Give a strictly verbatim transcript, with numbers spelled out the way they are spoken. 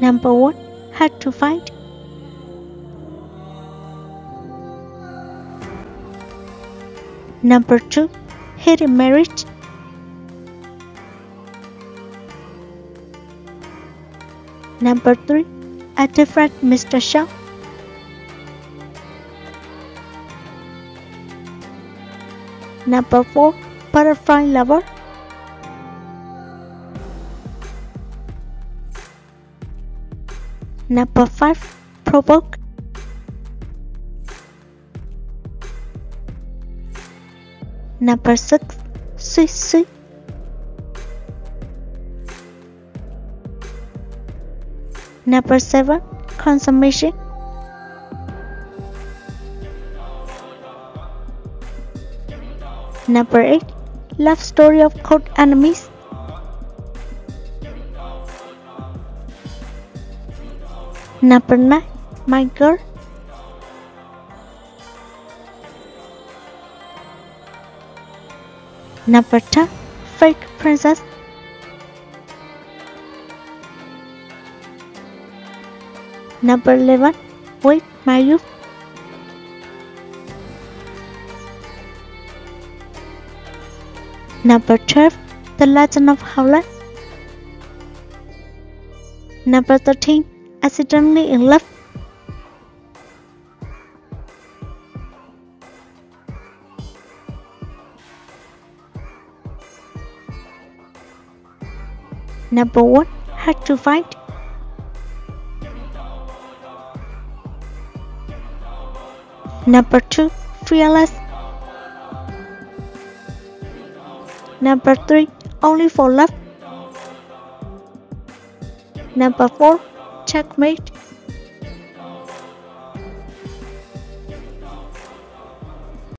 Number one, hard to find. Number two, hidden marriage. Number three, a different Mister Zhao. Number four, butterfly lover. Number five, provoke. Number six, sweet sweet. Number seven, consummation. Number eight, love story of code enemies. Number nine, my girl. Number ten, fake princess. Number eleven, wait my youth. Number twelve, the legend of Howlett. Number thirteen, accidentally in love. Number one, hard to find. Number two, fearless. Number three, only for love. Number four, checkmate.